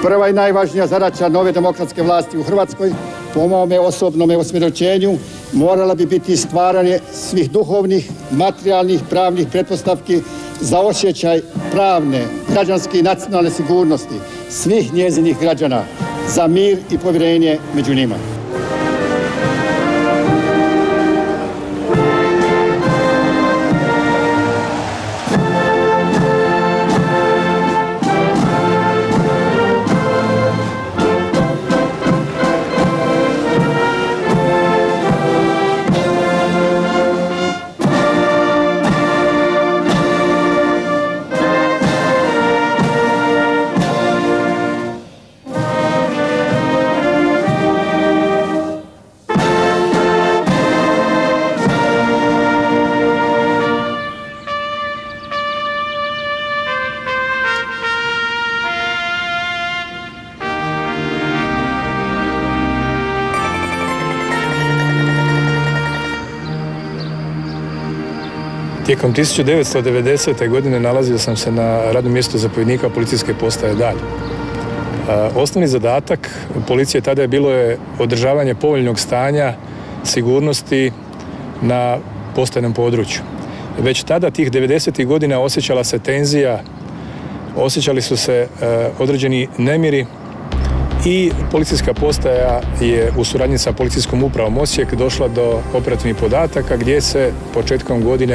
Prva i najvažnija zadaća nove demokratske vlasti u Hrvatskoj, po mome osobnom usmjerenju, morala bi biti stvaranje svih duhovnih, materijalnih, pravnih pretpostavki za osjećaj pravne, građanske i nacionalne sigurnosti svih njezinih građana, za mir i povjerenje među njima. Tijekom 1990. godine nalazio sam se na radnom mjestu zapovjednika policijske postaje Dalj. Osnovni zadatak policije tada je bilo održavanje povoljnog stanja sigurnosti na postajnom području. Već tada, tih 90. godina, osjećala se tenzija, osjećali su se određeni nemiri i policijska postaja je u suradnji sa policijskom upravom Osijek došla do operativnih podataka gdje se početkom godine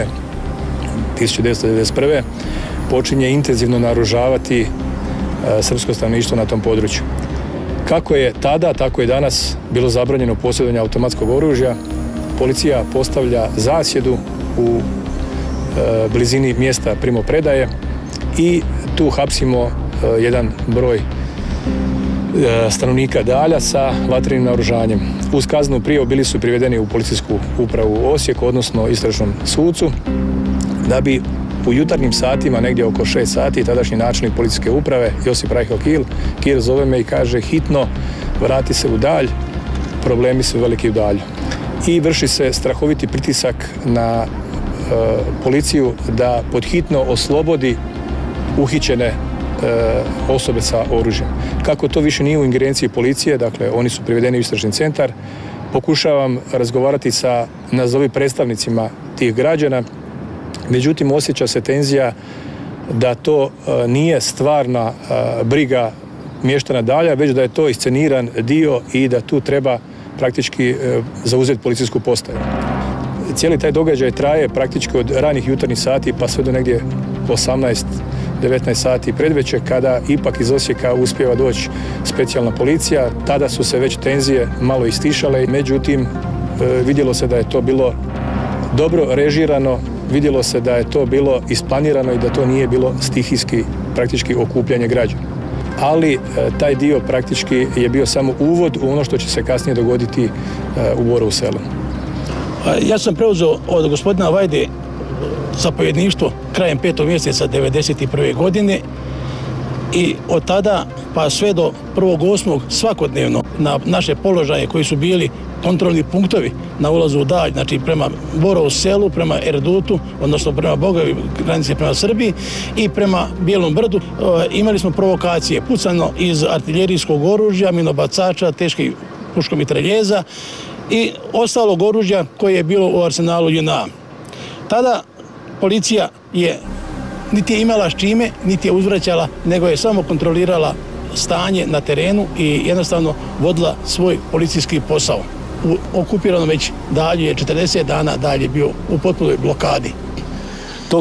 1991. počinje intenzivno naoružavati srpsko stanovništvo na tom području. Kako je tada, tako i danas bilo zabranjeno posjedovanje automatskog oružja, policija postavlja zasjedu u blizini mjesta primopredaje i tu hapsimo jedan broj stanovnika Dalja sa vatrenim naoružanjem. Uz kaznenu prijavu bili su privedeni u policijsku upravu Osijek, odnosno istražnom sucu, da bi u jutarnjim satima, negdje oko 6 sati, tadašnji načelnik policijske uprave Josip Rajko Kir zove me i kaže: hitno vrati se u Dalj, problemi su veliki u Dalju. I vrši se strahoviti pritisak na policiju da podhitno oslobodi uhićene osobe sa oružjem. Kako to više nije u ingerenciji policije, dakle oni su privedeni u istražni centar, pokušavam razgovarati sa nazovi predstavnicima tih građana, međutim osjeća se tenzija da to nije stvarna briga mještana Dalja, već da je to isceniran dio i da tu treba praktički zauzeti policijsku postaju. Cijeli taj događaj traje praktički od ranih jutarnjih sati pa sve do negdje 18-19 sati predvečer, kada ipak iz Osijeka uspijeva doći specijalna policija. Tada su se već tenzije malo istišale, međutim vidjelo se da je to bilo dobro režirano, vidjelo se da je to bilo isplanirano i da to nije bilo stihijski praktički okupljanje građana. Ali taj dio praktički je bio samo uvod u ono što će se kasnije dogoditi u Borovu Selu. Ja sam preuzeo od gospodina Vajde zapovjedništvo krajem 5. mjeseca 1991. godine i od tada pa sve do 1.8. svakodnevno na naše položaje koji su bili kontrolni punktovi na ulazu u Dalj, znači prema Borovu Selu, prema Erdutu, odnosno prema Bogovi, granice prema Srbiji i prema Bijelom brdu. Imali smo provokacije, pucano iz artiljerijskog oružja, minobacača, teških puškomitraljeza i ostalog oružja koje je bilo u arsenalu JNA. Tada policija niti je imala s čime, niti je uzvraćala, nego je samo kontrolirala stanje na terenu i jednostavno vodila svoj policijski posao. U okupiranom već Dalju je 40 dana Dalje bio u potpunoj blokadi. Tog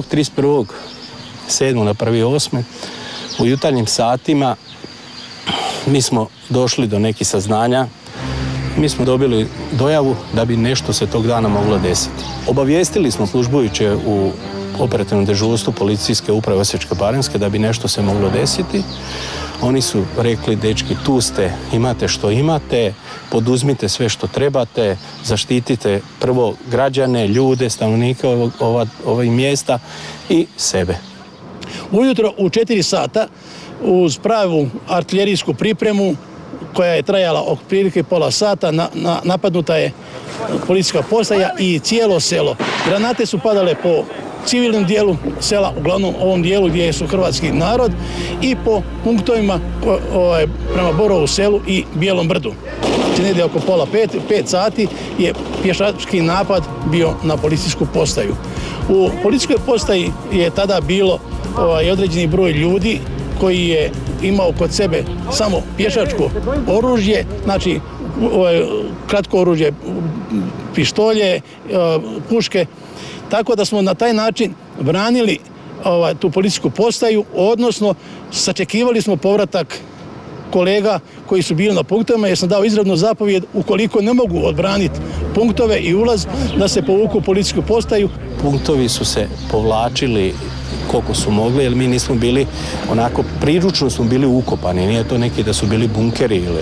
31.7. na 1.8. u jutarnjim satima mi smo došli do nekih saznanja. Mi smo dobili dojavu da bi nešto se tog dana moglo desiti. Obavijestili smo službujuće u operativnom dežurstvu policijske uprave Osječko-baranjske da bi nešto se moglo desiti. Oni su rekli: dečki, tu ste, imate što imate, poduzmite sve što trebate, zaštitite prvo građane, ljude, stanovnike ovih mjesta i sebe. Ujutro u 4 sata uz pravu artiljerijsku pripremu koja je trajala otprilike pola sata, napadnuta je policijska postaja i cijelo selo. Granate su padale po civilnom dijelu sela, uglavnom ovom dijelu gdje su hrvatski narod, i po punktovima prema Borovu selu i Bijelom brdu. Znači negdje oko pola 5 sati je pješački napad bio na policijsku postaju. U policijskoj postaji je tada bilo određeni broj ljudi koji je imao kod sebe samo pješačko oružje, znači kratko oružje, pištolje, puške, tako da smo na taj način branili tu policijsku postaju, odnosno sačekivali smo povratak kolega koji su bili na punktovima, jer sam dao izravnu zapovjed ukoliko ne mogu odbraniti punktove i ulaz, da se povuku u policijsku postaju. Punktovi su se povlačili koliko su mogli, jer mi nismo bili onako, priručno smo bili ukopani, nije to neki da su bili bunkeri ili...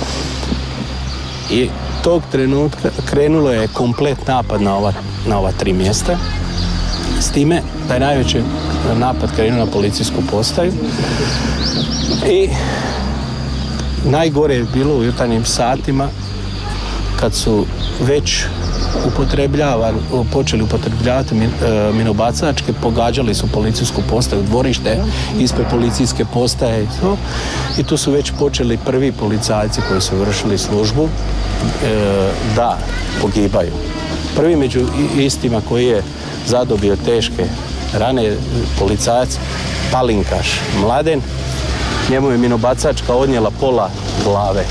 I tog trenutka krenulo je komplet napad na ova 3 mjesta, s time da je najveći napad krenuo na policijsku postaju i najgore je bilo u jutarnjim satima kad su već počeli upotrebljavati minobacačke, pogađali su policijsku postaju, dvorište ispred policijske postaje i tu su već počeli prvi policajci koji su vršili službu da pogibaju. Prvi među istima koji je zadobio teške rane policajac Palinkaš Mladen, njemu je minobacačka odnijela pola glave.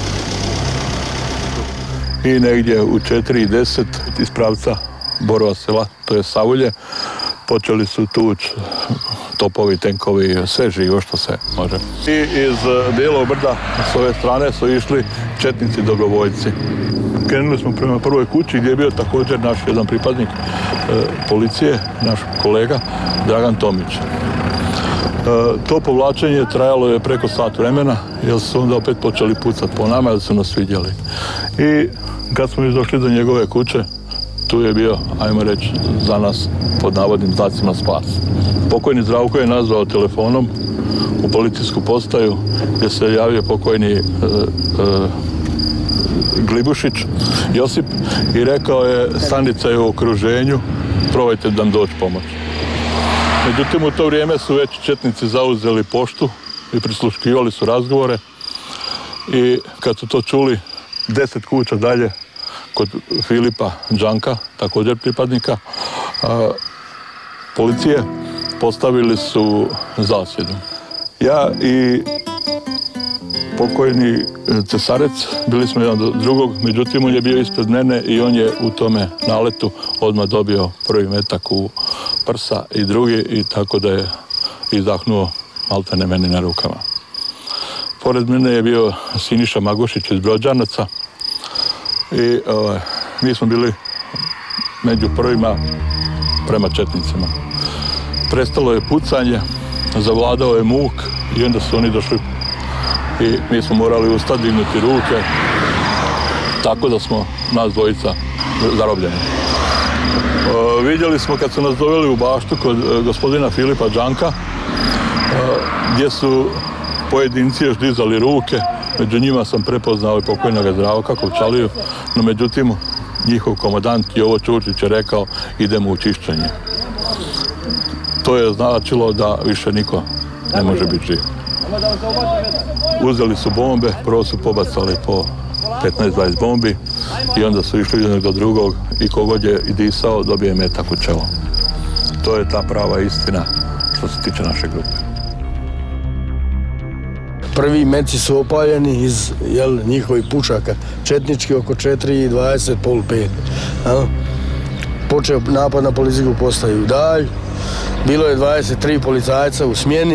I negdje u 4:10 iz pravca Borova sela, to je Savulje, počeli su tući topovi, tenkovi, sve živo što se može. I iz Bijelog brda s ove strane su išli četnici dobrovoljci. Krenuli smo prema prvoj kući gdje je bio također naš jedan pripadnik policije, naš kolega Dragan Tomić. To povlačenje trajalo je preko sat vremena, jer su onda opet počeli pucati po nama, jer su nas vidjeli. I kad smo došli do njegove kuće, tu je bio, ajmo reći, za nas, pod navodnim znacima, spas. Pokojni Zdravko je nazvao telefonom u policijsku postaju, gdje se javio pokojni Glibušić Josip i rekao je: stanica je u okruženju, probajte da nam doći pomoć. Međutim, u to vrijeme su već četnici zauzeli poštu i prisluškivali su razgovore i kad su to čuli 10 kuća dalje kod Filipa Đanka, također pripadnika policije, postavili su zasjedu. Ja i pokojni Cesarec bili smo jedan do drugog, međutim on je bio ispred mene i on je u tome naletu odmah dobio prvi metak u prsa i drugi, i tako da je izdahnuo maltene meni na rukama. Pored mene je bio Siniša Magošić iz Brođanaca i mi smo bili među prvima prema četnicima. Prestalo je pucanje, zavladao je muk i onda su oni došli i mi smo morali ustati, dignuti ruke, tako da smo nas dvojica zarobljeni. Vidjeli smo kad su nas doveli u baštu kod gospodina Filipa Đanka, gdje su pojedinci još dizali ruke, među njima sam prepoznao i pokojnog Zdravka Kovčaliju, no međutim njihov komandant Jovo Ćurčić je rekao: idemo u čišćenje. To je značilo da više niko ne može biti živ. Uzeli su bombe, prvo su pobacali po 15-20 bombi i onda su išli jednog do drugog i kogod je i disao dobije metak u čelo. To je ta prava istina što se tiče naše grupe. Prvi meci su opaljeni iz njihovih pušaka, četnički oko 4:20, pol 5. Počeo napad na policijsku postaju Dalj, bilo je 23 policajca u smjeni.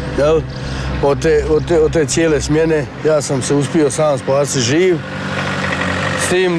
Od te cijele smjene ja sam se uspio sam spasiti živ, s tim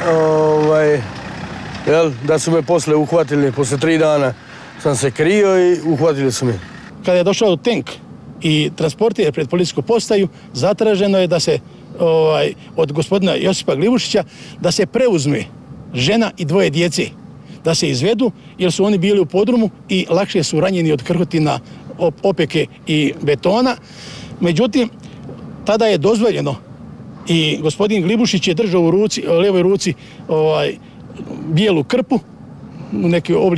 da su me poslije uhvatili, poslije 3 dana sam se krio i uhvatili su me. Kada je došao tank i transportir pred policijsku postaju, zatraženo je da se od gospodina Josipa Glibušića da se preuzme žena i 2 djece, da se izvedu jer su oni bili u podrumu i lakše su ranjeni od krhotina, opeke i betona. Međutim, tada je dozvoljeno i gospodin Glibušić je držao u lijevoj ruci bijelu krpu, neki oblik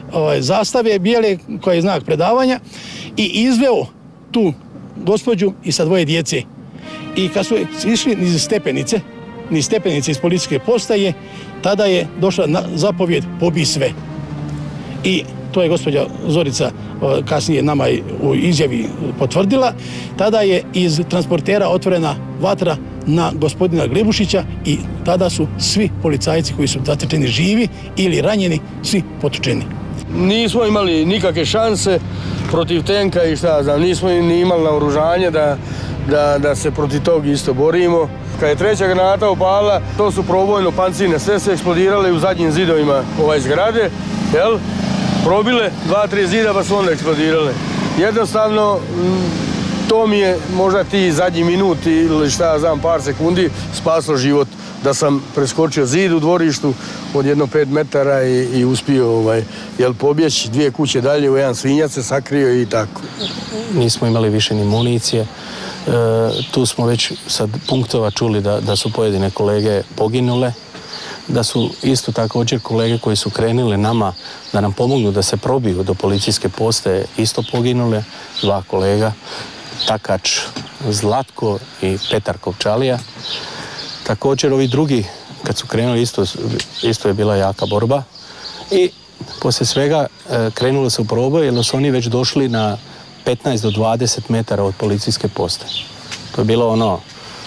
zastave bijele koja je znak predavanja i izveo tu gospođu i sa dvoje djece. I kad su išli niz stepenice iz policijske postaje, tada je došla zapovjed pobij sve. I to je gospođa Zorica kasnije nama u izjavi potvrdila. Tada je iz transportera otvorena vatra na gospodina Glebušića i tada su svi policajci koji su zatečeni živi ili ranjeni, svi potučeni. Nismo imali nikakve šanse protiv tenka i šta znam, nismo ni imali naoružanje da se protiv tog isto borimo. Kad je treća granata upala, to su probojno pancirne, sve se eksplodirale u zadnjim zidovima zgrade, jel? Probile 2-3 zida pa su onda eksplodirale. Jednostavno, to mi je možda ti zadnji minut ili šta znam, par sekundi spaslo život. Da sam preskočio zid u dvorištu od jedno 5 metara i uspio pobjeći 2 kuće dalje, u jedan svinjac se sakrio i tako. Nismo imali više ni municije. Tu smo već sad punktova čuli da su pojedine kolege poginule, da su isto također kolege koji su krenuli nama da nam pomognu da se probiju do policijske postaje isto poginule, 2 kolega, Takač Zlatko i Petar Kovčalija. Također ovi drugi, kad su krenuli, isto je bila jaka borba i poslije svega krenuli se u proboj jer su oni već došli na 15 do 20 metara od policijske postaje. To je bilo ono,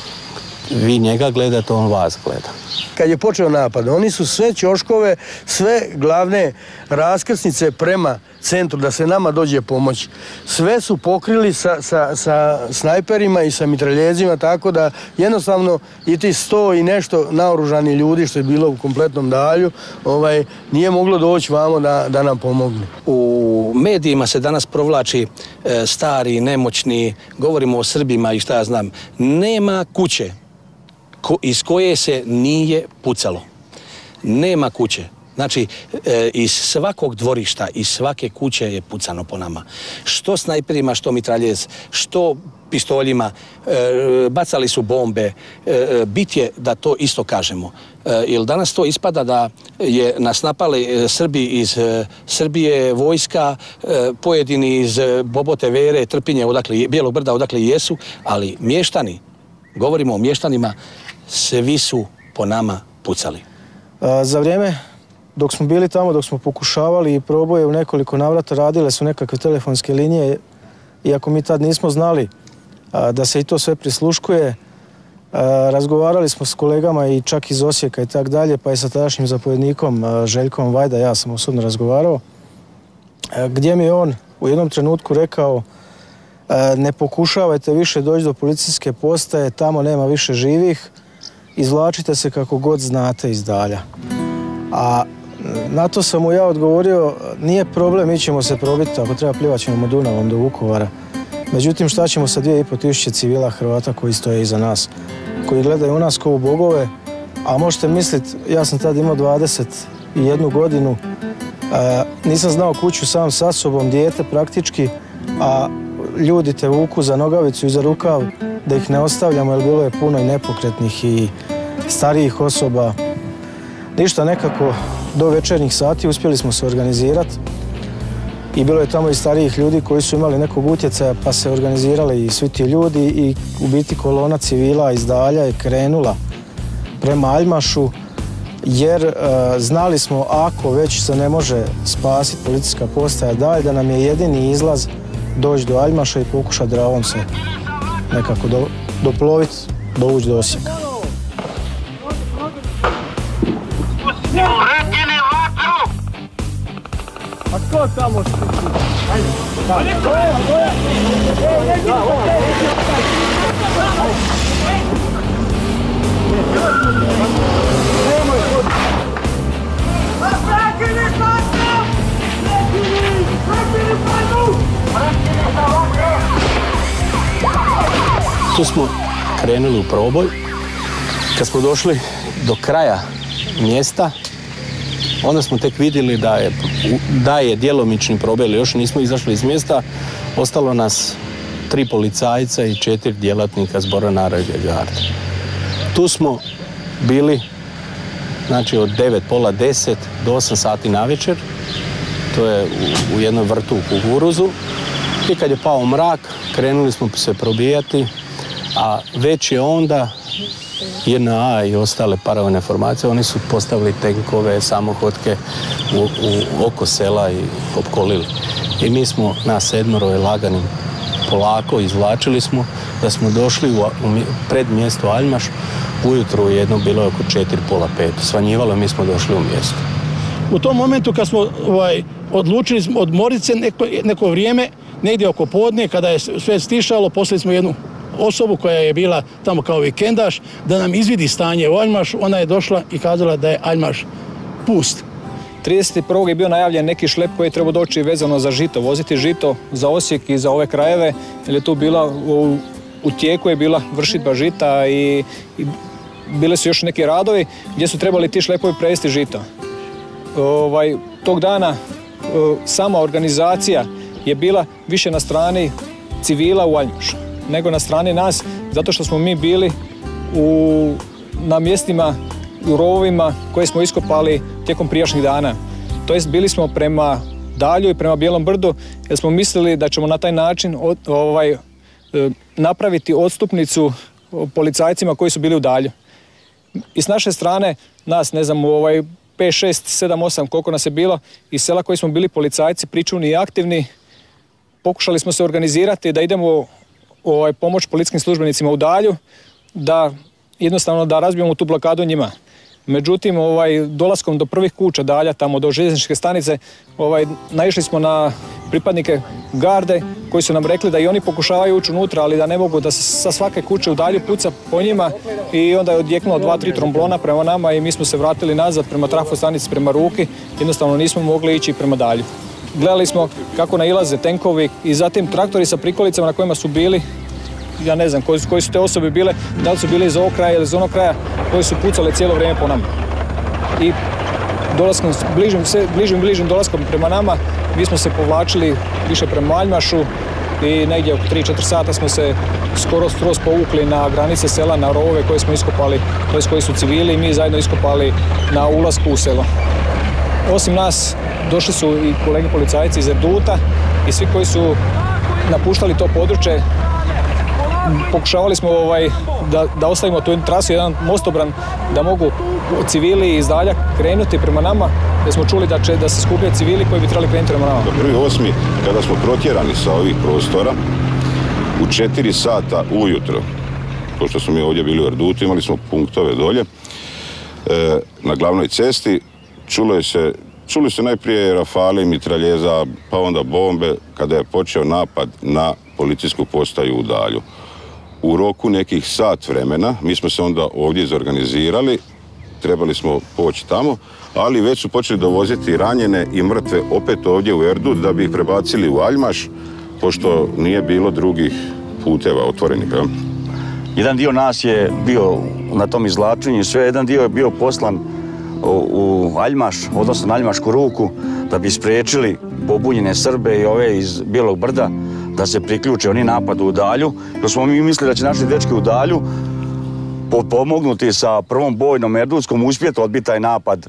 vi njega gledate, on vas gleda. Kad je počeo napad, oni su sve ćoškove, sve glavne raskrsnice prema centru da se nama dođe pomoć. Sve su pokrili sa snajperima i sa mitraljezima, tako da jednostavno i ti 100 i nešto naoružani ljudi što je bilo u kompletnom dalju, nije moglo doći vamo da nam pomogne. U medijima se danas provlači stari, nemoćni, govorimo o Srbima i šta ja znam. Nema kuće iz koje se nije pucalo. Nema kuće. Znači, iz svakog dvorišta, iz svake kuće je pucano po nama. Što snajperima, što mitraljez, što pistoljima, bacali su bombe. Bit je da to isto kažemo. Jer danas to ispada da je nas napali Srbi iz Srbije, vojska, pojedini iz Bobote, Vere, Trpinje, Bijelog brda, odakle jesu, ali mještani, govorimo o mještanima, svi su po nama pucali. Za vrijeme dok smo bili tamo, dok smo pokušavali i proboje u nekoliko navrata, radile su nekakve telefonske linije, iako mi tad nismo znali da se i to sve prisluškuje. Razgovarali smo s kolegama i čak iz Osijeka i tak dalje, pa i sa tadašnjim zapovjednikom Željkom Vajda, ja sam osobno razgovarao, gdje mi je on u jednom trenutku rekao: ne pokušavajte više doći do policijske postaje, tamo nema više živih, izvlačite se kako god znate iz dalja. A na to sam mu ja odgovorio: nije problem, mi ćemo se probiti, ako treba plivat ćemo Dunavom do Vukovara. Međutim, šta ćemo sa 2500 civila Hrvata koji stoje iza nas, koji gledaju u nas kao u bogove, a možete misliti, ja sam tad imao 21 godinu, nisam znao kuću sam sa sobom, dijete praktički, a ljudi te vuku za nogavicu i za rukav da ih ne ostavljamo, jer bilo je puno i nepokretnih i starijih osoba. Ništa, nekako do večernjih sati uspjeli smo se organizirati i bilo je tamo i starijih ljudi koji su imali nekog utjecaja, pa se organizirali i svi ti ljudi i u biti kolona civila iz dalja je krenula prema Aljmašu, jer znali smo, ako već se ne može spasiti policijska postaja dalje, da nam je jedini izlaz doći do Aljmaša i pokušati Dravom se nekako doploviti, dovući do Osijeka. A tko tamo što? Ajde. Tu smo krenuli u proboj. Kad smo došli do kraja mjesta, onda smo tek vidjeli da je djelomični proboj, još nismo izašli iz mjesta. Ostalo nas 3 policajca i 4 djelatnika Zbora narodne garde. Tu smo bili, znači, od 9, pola 10 do 8 sati navečer. to je u jednoj vrtu u kukuruzu. I kad je pao mrak, krenuli smo se probijati, a već je onda JNA i ostale paravojne formacije, oni su postavili tenkove, samohodke oko sela i opkolili. I mi smo nas 7 laganim polako izvlačili smo, da smo došli u predmjesto Aljmaš, ujutru jedno bilo je oko 4, pola 5. Svanjivalo, mi smo došli u mjesto. U tom momentu kad smo odlučili odmoriti se neko vrijeme, negdje oko podne, kada je sve stišalo, poslali smo jednu osobu koja je bila tamo kao vikendaš, da nam izvidi stanje u Aljmašu. Ona je došla i kazala da je Aljmaš pust. 31. je bio najavljen neki šlep koji je trebao doći vezano za žito, voziti žito za Osijek i za ove krajeve, jer je tu bila, u tijeku je bila vršitba žita i bile su još neki radovi gdje su trebali ti šlepovi prevesti žito. Tog dana sama organizacija je bila više na strani civila u Aljmašu nego na strani nas, zato što smo mi bili na mjestima, u rovovima koje smo iskopali tijekom prijašnjih dana. To jest bili smo prema Dalju i prema Bijelom brdu, jer smo mislili da ćemo na taj način napraviti odstupnicu policajcima koji su bili u Dalju. I s naše strane, nas, ne znam, 5, 6, 7, 8, koliko nas je bilo, iz sela koji smo bili policajci, pričuvni i aktivni, pokušali smo se organizirati da idemo pomoć policijskim službenicima u Dalju, da jednostavno da razbijemo tu blokadu njima. Međutim, dolaskom do prvih kuća Dalja, tamo do željezničke stanice, naišli smo na pripadnike garde koji su nam rekli da i oni pokušavaju ući unutra, ali da ne mogu, da se sa svake kuće u Dalju puca po njima, i onda je odjeknulo 2-3 tromblona prema nama i mi smo se vratili nazad prema trafostanici, prema Ruki, jednostavno nismo mogli ići prema Dalju. Gledali smo kako nailaze tenkovi i zatim traktori sa prikolicama na kojima su bili, ja ne znam koji su te osobe bile, da li su bili iz ovog kraja ili iz onog kraja, koji su pucali cijelo vrijeme po nama. I dolaskom, bližim dolaskom prema nama, mi smo se povlačili više prema Aljmašu i negdje oko 3-4 sata smo se skroz povukli na granice sela, na rovove koje smo iskopali, to koji su civili i mi zajedno iskopali na ulasku u selo. Osim nas, došli su i kolege policajci iz Erduta i svi koji su napuštali to područje. Pokušavali smo da ostavimo tu trasu, jedan mostobran, da mogu civili iz Dalja krenuti prema nama, jer smo čuli da se skupljaju civili koji bi trebali krenuti prema nama. 1.8. kada smo protjerani sa ovih prostora, u 4 sata ujutro, pošto smo mi ovdje bili u Erdutu, imali smo punktove dolje, na glavnoj cesti, čuli se najprije rafali, mitraljeza, pa onda bombe, kada je počeo napad na policijsku postaju u Dalju. U roku nekih sat vremena, mi smo se onda ovdje izorganizirali, trebali smo poći tamo, ali već su počeli dovoziti ranjene i mrtve opet ovdje u Erdut da bi ih prebacili u Aljmaš, pošto nije bilo drugih puteva otvorenih. Jedan dio nas je bio na tom izvlačenju, jedan dio je bio poslan u Aljmaš, odnosno na Aljmašku Ruku, da bi spriječili pobunjene Srbe i ove iz Bijelog brda da se priključe oni napadu u Dalju, jer smo mi mislili da će naši dečki u Dalju pomognuti sa prvom bojnom erdutskom uspjeti odbiti taj napad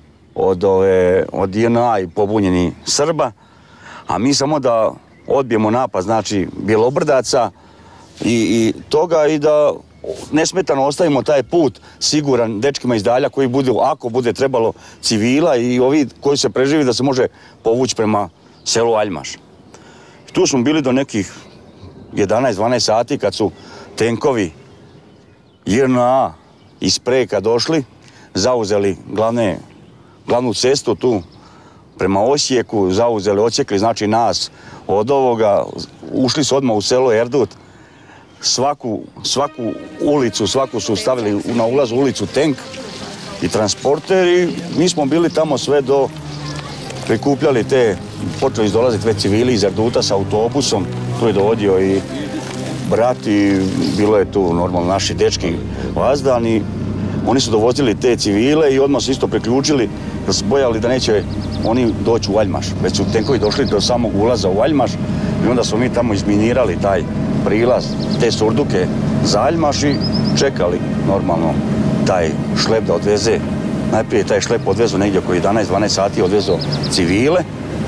od JNA i pobunjeni Srba, a mi samo da odbijemo napad, znači Bjelobrdaca i toga, i da nesmetano ostavimo taj put siguran dečkima iz Dalja koji budu, ako bude trebalo, civila i ovi koji se preživi, da se može povući prema selu Aljmaš. Tu smo bili do nekih 11-12 sati kad su tenkovi JNA iz Preka došli, zauzeli glavnu cestu tu prema Osijeku, odsjekli znači nas od ovoga, ušli su odmah u selo Erdut, svaku ulicu, svaku su stavili na ulazu ulicu tenk i transporter, i mi smo bili tamo sve do prikupljali počeli dolaziti već civili iz Erduta sa autobusom, tu je dovodio i brat i bilo je tu normalno naši dečki vazdani. Oni su dovozili te civile i odmah su isto priključili, jer su bojali da neće oni doći u Aljmaš. Već su tenkovi došli do samog ulaza u Aljmaš i onda smo mi tamo izminirali taj prilaz, te surduke za Aljmaš i čekali normalno taj šlep da odveze. Najprije taj šlep odvezu negdje oko 11-12 sati, odvezo civile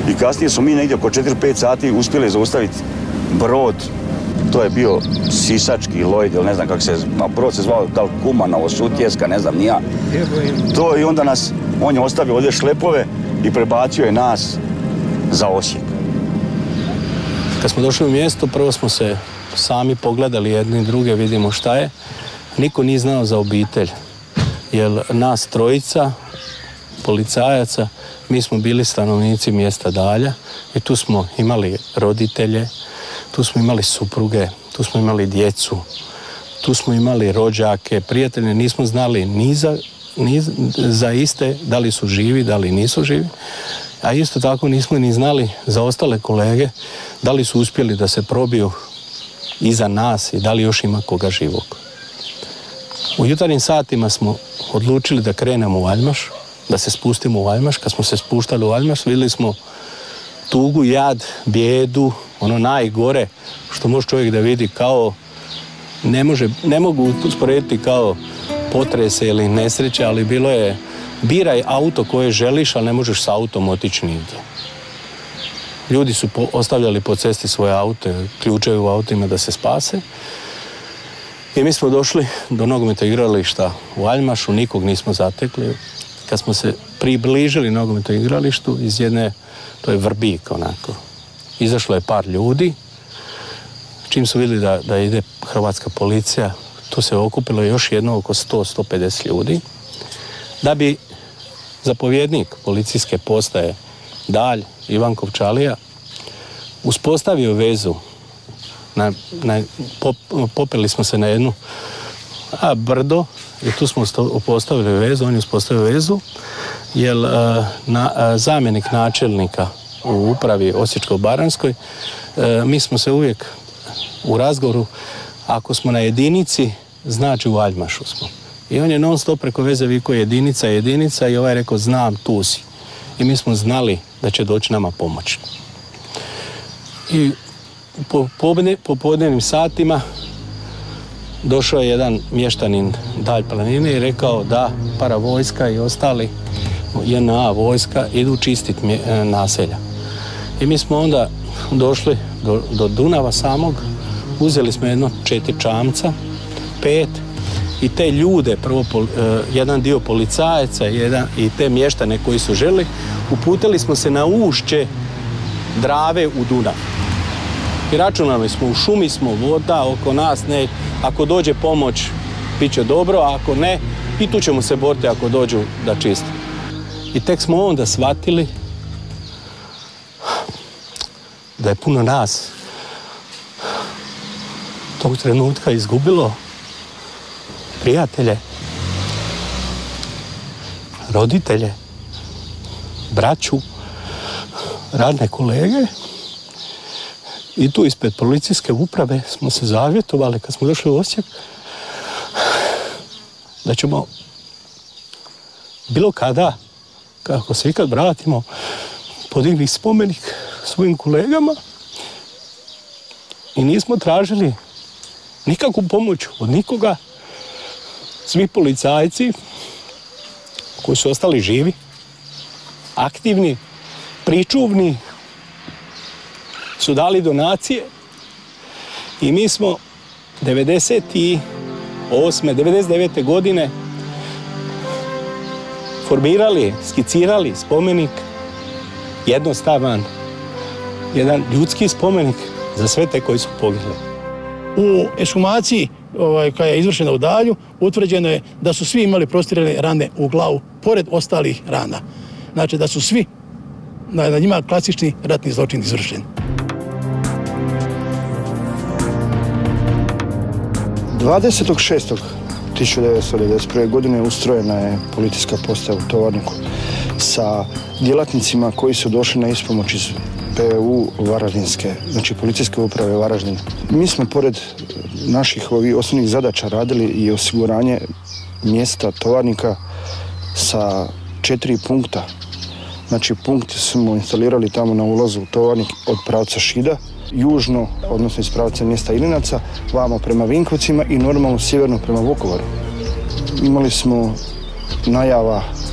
i kasnije smo mi negdje oko 4-5 sati uspjeli zaustaviti brod. To je bio Sisački Lloyd, ili ne znam kako se, brod se zvao da li Kumanovo, Sutjeska, ne znam ni ja. To i onda on je ostavio ovdje šlepove i prebacio je nas za Osijek. Kad smo došli u mjesto, prvo smo se sami pogledali jedni i druge, vidimo šta je. Niko nije znao za obitelj, jer nas trojica, policajaca, mi smo bili stanovnici mjesta Dalja i tu smo imali roditelje, tu smo imali supruge, tu smo imali djecu, tu smo imali rođake, prijatelje, nismo znali ni za iste da li su živi, da li nisu živi, a isto tako nismo ni znali za ostale kolege da li su uspjeli da se probiju iza nas i da li još ima koga živog. U jutarnjim satima smo odlučili da krenemo u Aljmaš, da se spustimo u Aljmaš. Kad smo se spuštali u Aljmaš, vidjeli smo tugu, jad, bijedu, ono najgore što može čovjek da vidi, kao ne mogu usporediti kao potrese ili nesreće, ali bilo je biraj auto koje želiš, ali ne možeš s autom otići nigdje. Ljudi su ostavljali po cesti svoje aute, ključeve u autima da se spase. I mi smo došli do nogometnog igrališta u Aljmašu, nikog nismo zatekli. Kad smo se približili nogometnom igralištu iz jedne, to je Vrbik onako, izašlo je par ljudi. Čim su vidjeli da ide hrvatska policija, tu se okupilo još jedno oko 100-150 ljudi, da bi zapovjednik policijske postaje Dalj, Ivan Kovčalija, uspostavio vezu. Popeli smo se na jednu brdo i tu smo postavili vezu, on je uspostavio vezu, jer zamjenik načelnika u upravi Osječko-baranjskoj, mi smo se uvijek u razgovoru, ako smo na jedinici, znači u Aljmašu smo. I on je non stop preko veze vikao jedinica i ovaj je rekao znam, tu si. I mi smo znali da će doći nama pomoći. I po popodnevnim satima došao je jedan mještanin Dalj planine i rekao da paravojska i ostali JNA vojska idu čistiti naselja. I mi smo onda došli do Dunava samog, uzeli smo jedno 4 čamca, 5, i te ljude, prvo jedan dio policajaca i te mještane koji su želi, uputili smo se na ušće Drave u Dunav. I računali smo, u šumi smo, voda oko nas, ne, ako dođe pomoć, bit će dobro, a ako ne, i tu ćemo se boriti ako dođu da čiste. I tek smo onda shvatili da je puno nas tog trenutka izgubilo prijatelje, roditelje, braću, radne kolege. I tu ispred policijske uprave smo se zavjetovali kad smo došli u Osijek da ćemo bilo kada, kako se ikad vratimo, podigli spomenik svojim kolegama i nismo tražili nikakvu pomoć od nikoga. Svi policajci koji su ostali živi, aktivni, pričuvni, su dali donacije i mi smo 99. godine formirali, skicirali spomenik, jednostavan, jedan ljudski spomenik za sve te koji su poginuli. U ekshumaciji koja je izvršena u Dalju, utvrđeno je da su svi imali prostirane rane u glavu, pored ostalih rana. Znači da su svi na njima klasični ratni zločin izvršeni. 26.1991. godine ustrojena je policijska postaja u Tovarniku sa djelatnicima koji su došli na ispomoć iz PU Varaždinske, znači policijske uprave Varaždin. Mi smo pored naših osnovnih zadaća radili i osiguranje mjesta Tovarnika sa 4 punkta. Znači punkt smo instalirali tamo na ulazu u Tovarnik od pravca Šida, južno, odnosno iz pravca mjesta Ilinaca, vamo prema Vinkovcima i normalno sjeverno prema Vukovaru. Imali smo najava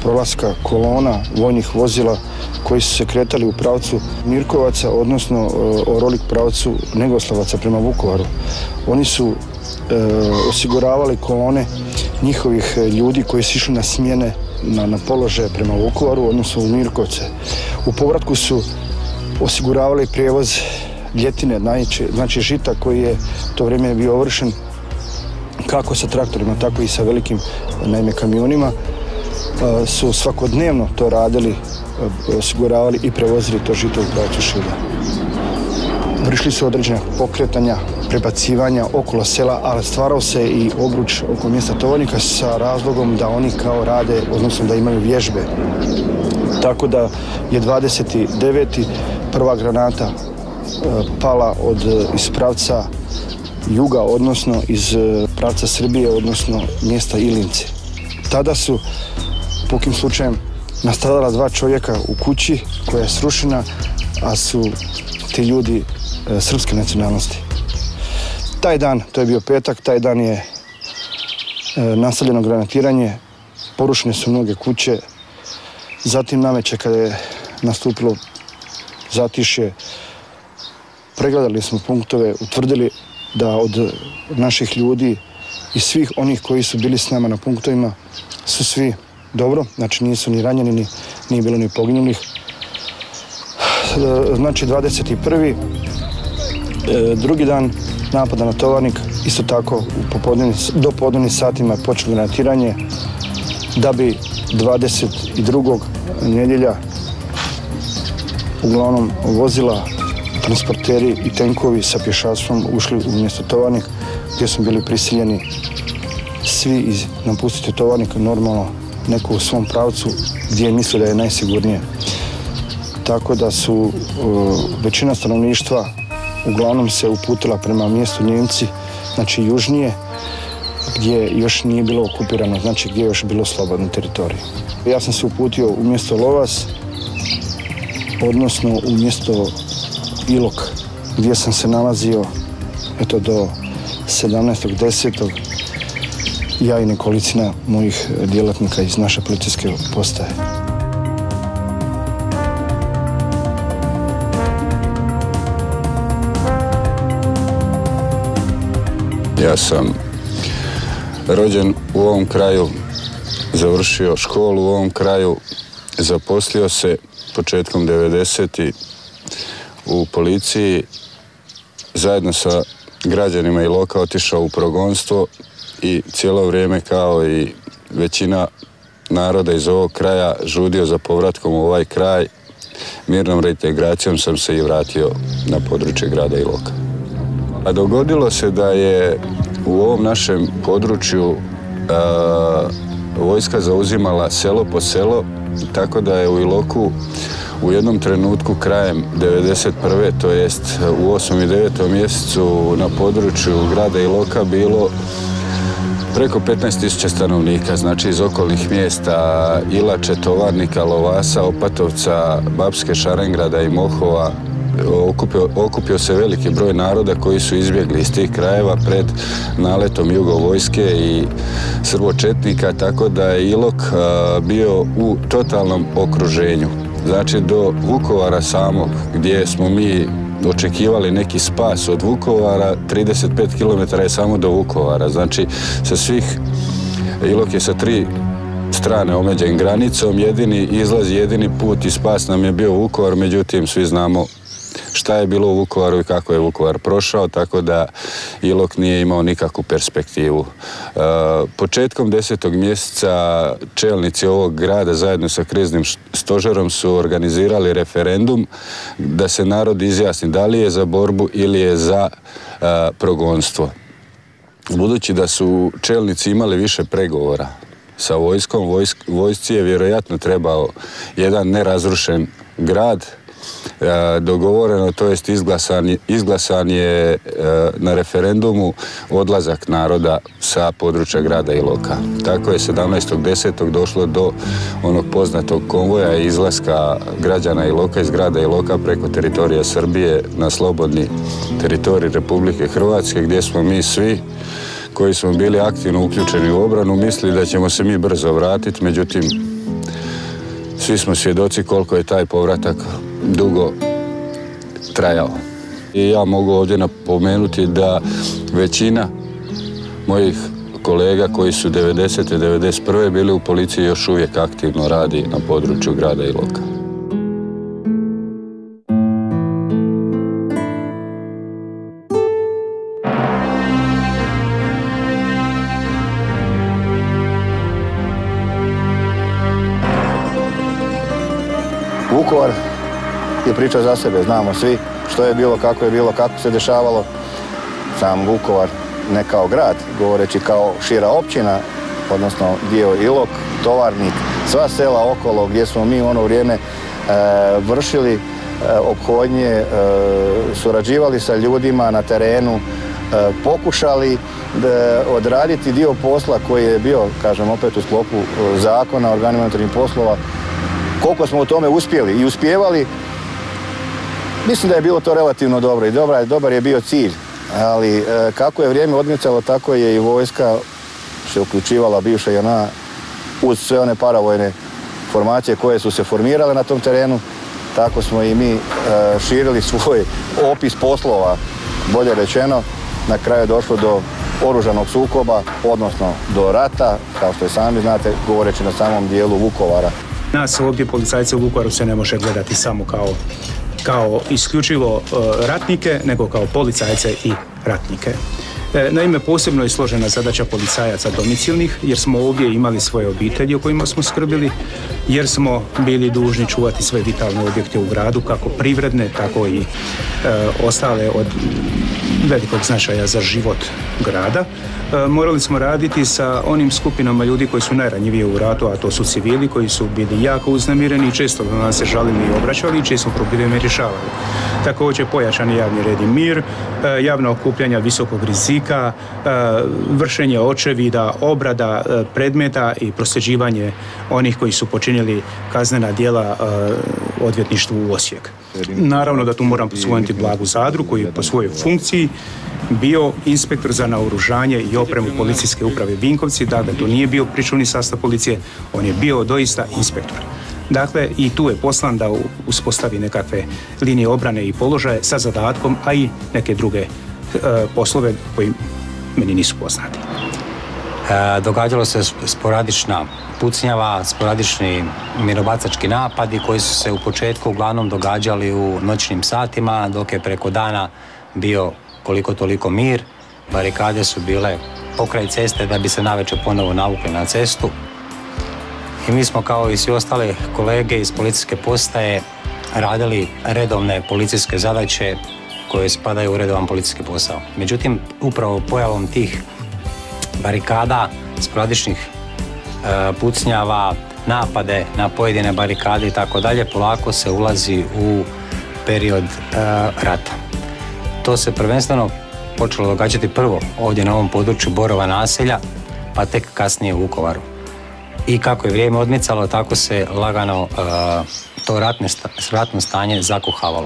prolaska kolona vojnih vozila koji su se kretali u pravcu Mirkovaca, odnosno Orolik pravcu Negoslavaca prema Vukovaru. Oni su osiguravali kolone njihovih ljudi koji su išli na smjene na položaje prema Vukovaru, odnosno u Mirkovce. U povratku su osiguravali prijevoz ljetine, znači žita koji je u to vrijeme bio ovršen kako sa traktorima, tako i sa velikim kamionima. Su svakodnevno to radili, osiguravali i prevozili to žito u pravcu Šida. Vršili su određena pokretanja, prebacivanja okolo sela, ali stvarao se i obruč oko mjesta Tovarnika sa razlogom da oni kao rade, odnosno da imaju vježbe. Tako da je 29. prva granata pala iz pravca juga, odnosno iz pravca Srbije, odnosno mjesta Ilinci. Tada su, pokim slučajem, nastradala 2 čovjeka u kući koja je srušena, a su ti ljudi srpske nacionalnosti. Taj dan, to je bio petak, taj dan je nastavljeno granatiranje, porušene su mnoge kuće. Zatim navečer kada je nastupilo zatišje, pregledali smo punktove, utvrdili da od naših ljudi i svih onih koji su bili s nama na punktovima su svi dobro, znači nisu ni ranjeni, nije bilo ni poginulih. Znači 21. Drugi dan napada na Tovarnik, isto tako do podnevnih satima je počelo granatiranje, da bi 22. nedjelja uglavnom vozila, transporteri i tenkovi sa pješaštvom ušli u mjesto Tovarnik, gdje smo bili prisiljeni svi napustiti Tovarnik, normalno neko u svom pravcu gdje misle da je najsigurnije. Tako da su većina stanovništva uglavnom se uputila prema mjestu Njemci, znači južnije, gdje još nije bilo okupirano, znači gdje je još bilo slobodno teritorij. Ja sam se uputio u mjesto Lovas, odnosno u mjesto Ilok, gdje sam se nalazio do 17.10. ja i nekolicina mojih djelatnika iz naše policijske postaje. Ja sam rođen u ovom kraju, završio školu u ovom kraju, zaposlio se početkom 90. u policiji, zajedno sa građanima Iloka otišao u progonstvo i cijelo vrijeme kao i većina naroda iz ovog kraja žudio za povratkom u ovaj kraj. Mirnom reintegracijom sam se i vratio na područje grada Iloka. A dogodilo se da je u ovom našem području vojska zauzimala selo po selo, tako da je u Iloku u jednom trenutku krajem 91. to jest u 8. i 9. mjesecu na području grada Iloka bilo preko 15.000 stanovnika, znači iz okolnih mjesta Ilače, Tovarnika, Lovasa, Opatovca, Bapske, Šarengrada i Mohova. Okupio se veliki broj naroda koji su izbjegli iz tih krajeva pred naletom jugovojske i srbočetnika, tako da je Ilok bio u totalnom okruženju. Znači do Vukovara samog, gdje smo mi očekivali neki spas od Vukovara, 35 km je samo do Vukovara. Znači sa svih, Ilok je sa 3 strane omeđen granicom, jedini izlaz, jedini put i spas nam je bio Vukovar, međutim svi znamo šta je bilo u Vukovaru i kako je Vukovar prošao, tako da Ilok nije imao nikakvu perspektivu. Početkom 10. mjeseca čelnici ovog grada zajedno sa kriznim stožerom su organizirali referendum da se narod izjasni da li je za borbu ili je za progonstvo. Budući da su čelnici imali više pregovora sa vojskom, vojsci je vjerojatno trebao jedan nerazrušen grad, dogovoreno, to jest izglasan je na referendumu odlazak naroda sa područja grada Iloka. Tako je 17.10. došlo do onog poznatog konvoja i izlaska građana Iloka iz grada Iloka preko teritorija Srbije na slobodni teritorij Republike Hrvatske, gdje smo mi svi koji smo bili aktivno uključeni u obranu mislili da ćemo se mi brzo vratiti, međutim Svi smo svjedoci koliko je taj povratak dugo trajao. I ja mogu ovdje napomenuti da većina mojih kolega koji su 90. i 91. bili u policiji još uvijek aktivno radi na području grada Iloka. Vukovar je priča za sebe, znamo svi što je bilo, kako se dešavalo. Sam Vukovar ne kao grad, govoreći kao šira općina, odnosno dio Ilok, Tovarnik, sva sela okolo gdje smo mi u ono vrijeme vršili ophodnje, surađivali sa ljudima na terenu, pokušali odraditi dio posla koji je bio, kažem opet u sklopu zakona o organima unutarnjih poslova. Koliko smo u tome uspjeli i uspjevali, mislim da je bilo to relativno dobro i dobar je bio cilj. Ali kako je vrijeme odmicalo, tako je i vojska se uključivala bivša JNA uz sve one paravojne formacije koje su se formirale na tom terenu. Tako smo i mi širili svoj opis poslova, bolje rečeno. Na kraju je došlo do oružanog sukoba, odnosno do rata, kao što i sami znate, govoreći na samom dijelu Vukovara. Nas ovdje policajce u Vukovaru se ne može gledati samo kao isključivo ratnike, nego kao policajce i ratnike. Naime, posebno je složena zadaća policajaca domicilnih, jer smo ovdje imali svoje obitelji o kojima smo skrbili, jer smo bili dužni čuvati sve vitalne objekte u gradu, kako privredne, tako i ostale od velikog značaja za život grada. Morali smo raditi sa onim skupinama ljudi koji su najranjiviji u ratu, a to su civili koji su bili jako uznemireni i često do nas se žalili i obraćali i često probleme rješavali. Također pojačani javni red i mir, javna okupljanja visokog rizika, vršenje očevida, obrada predmeta i prosljeđivanje onih koji su počinili kaznena djela odvjetništvu u Osijek. Naravno da tu moram spomenuti Blagu Zadru koji je po svojoj funkciji bio inspektor za naoružanje i opremu policijske uprave Vinkovci. Dakle, to nije bio pričuvni sastav policije, on je bio doista inspektor. Dakle, i tu je poslan da uspostavi nekakve linije obrane i položaje sa zadatkom, a i neke druge poslove koji meni nisu poznati. Događalo se sporadična pucnjava, sporadični minobacački napadi koji su se u početku uglavnom događali u noćnim satima, dok je preko dana bio koliko toliko mir. Barikade su bile pokraj ceste da bi se navečer ponovo navukli na cestu. I mi smo kao i svi ostale kolege iz policijske postaje radili redovne policijske zadaće koje spadaju u redovan policijski posao. Međutim, upravo pojavom tih barikada, sporadičnih pucnjava, napade na pojedine barikade i tako dalje, polako se ulazi u period rata. To se prvenstveno počelo događati prvo ovdje na ovom području Borova naselja, pa tek kasnije u Vukovaru. I kako je vrijeme odmicalo, tako se lagano to ratno stanje zakuhavalo.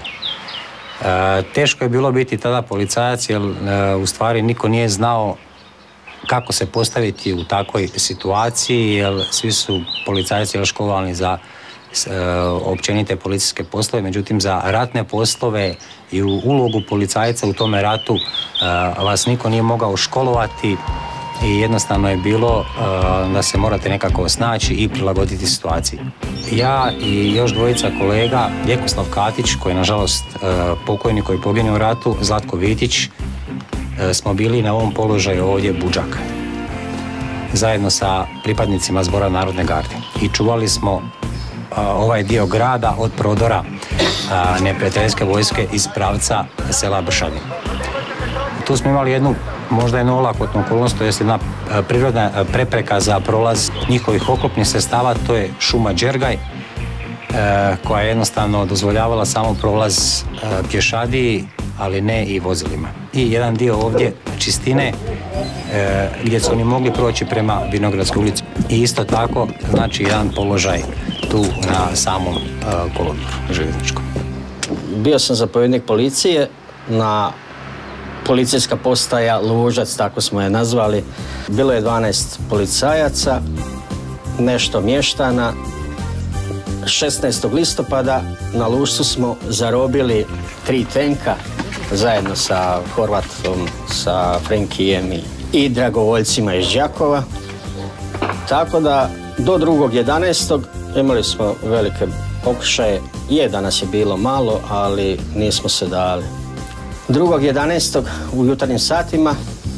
Teško je bilo biti tada policajac, jer u stvari niko nije znao kako se postaviti u takvoj situaciji, jer svi su policajci školovani za općenite policijske poslove, međutim za ratne poslove i u ulogu policajca u tome ratu vas niko nije mogao školovati i jednostavno je bilo da se morate nekako snaći i prilagoditi situaciji. Ja i još dvojica kolega, Vjekoslav Katić, koji je nažalost pokojnik koji je poginuo u ratu, Zlatko Vitić, smo bili na ovom položaju ovdje Budžak, zajedno sa pripadnicima Zbora Narodne garde i čuvali smo ovaj dio grada od prodora neprijateljske vojske iz pravca sela Bršadin. Tu smo imali možda jednu olakotnu okolnost, to je jedna prirodna prepreka za prolaz njihovih oklopnih sredstava, to je šuma Đergaj, koja je jednostavno dozvoljavala samo prolaz pješadiji, ali ne i vozilima. I jedan dio ovdje čistine gdje su oni mogli proći prema Vinogradskoj ulici. I isto tako, znači jedan položaj tu na samom kolodvoru željezničkom. Bio sam zapovjednik policije na policijska postaja Lužac, tako smo je nazvali. Bilo je 12 policajaca, nešto mještana, 16. listopada na Lušcu smo zarobili 3 tenka zajedno sa Horvatom, sa Frenkijem i dragovoljcima iz Đakova. Tako da do 2.11. imali smo velike pokušaje. Da nas je bilo malo, ali nismo se dali. 2.11. u jutarnjim satima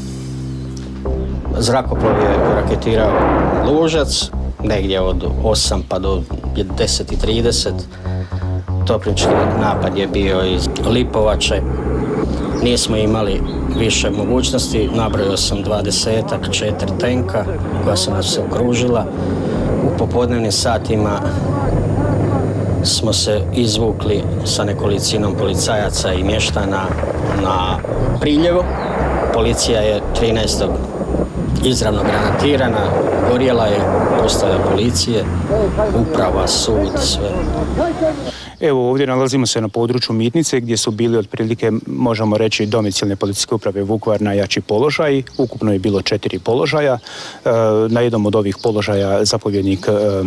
zrakoplov je raketirao Lužac, negdje od 8 pa do 10:30. Topnički napad je bio iz Lipovače. Nismo imali više mogućnosti, nabrojao sam 20-ak, 4 tenka koja su nas se okružila. U popodnevnim satima smo se izvukli sa nekolicinom policajaca i mještana na Priljevo. Policija je 13. izravno granatirana, gorjela je postaja policije, uprava, sud, sve. Evo ovdje nalazimo se na području Mitnice gdje su bili otprilike, možemo reći, domicilne policijske uprave Vukovar najjači položaj. Ukupno je bilo 4 položaja. Na jednom od ovih položaja zapovjednik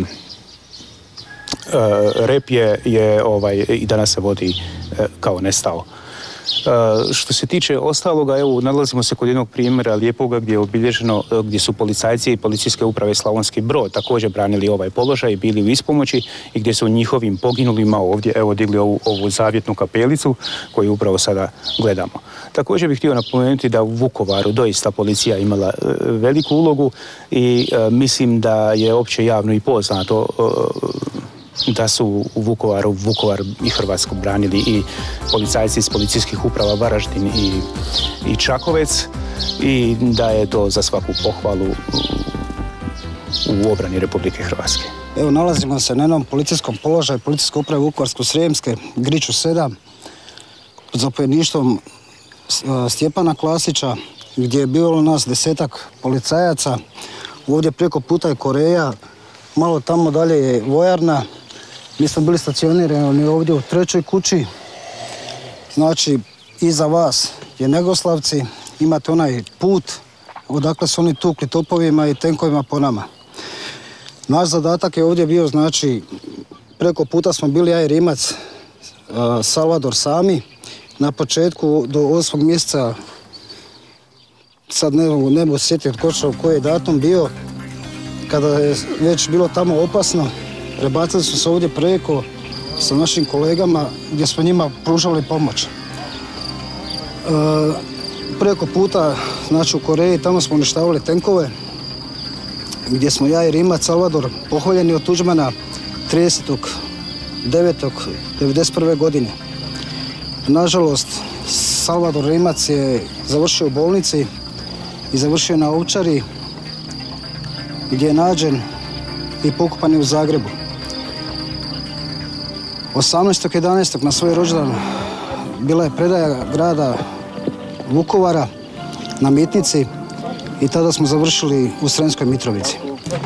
Rep je i danas se vodi kao nestao. Što se tiče ostaloga, evo, nalazimo se kod jednog primjera lijepoga gdje je obilježeno, gdje su policajci i policijske uprave Slavonski Brod također branili ovaj položaj, bili u ispomoći i gdje su njihovim poginulima ovdje, evo, digli ovu zavjetnu kapelicu koju upravo sada gledamo. Također bih htio napomenuti da u Vukovaru doista policija imala veliku ulogu i mislim da je opće javno i poznato da su u Vukovar i Hrvatsku branili i policajci iz policijskih uprava Varaždin i Čakovec i da je to za svaku pohvalu u obrani Republike Hrvatske. Evo, nalazimo se na jednom policijskom položaju policijske uprave Vukovarsko-srijemske, Griču 7, pod zapovjedništvom Stjepana Klasića, gdje je bilo nas 10-ak policajaca. Ovdje preko puta je Koreja, malo tamo dalje je vojarna. Mi smo bili stacionirani ovdje u 3. kući. Znači, iza vas je Negoslavci, imate onaj put odakle su oni tukli topovima i tenkovima po nama. Naš zadatak je ovdje bio, znači, preko puta smo bili ja i Rimac, Salvador sami. Na početku do 8. mjeseca, sad ne mogu sjetiti točno koji je datum bio, kada je već bilo tamo opasno, prebacili su se ovdje preko sa našim kolegama gdje smo njima pružali pomoć. Preko puta, znači u Koreji, tamo smo uništavali tenkove, gdje smo ja i Rimac, Salvador poholjeni od Tuđmana 30.9.1991. godine. Nažalost, Salvador Rimac je završio u bolnici i završio na Ovčari, gdje je nađen i pokopan je u Zagrebu. 18.11. na svoj rođendan bila je predaja grada Vukovara na Mitnici i tada smo završili u Sremskoj Mitrovici.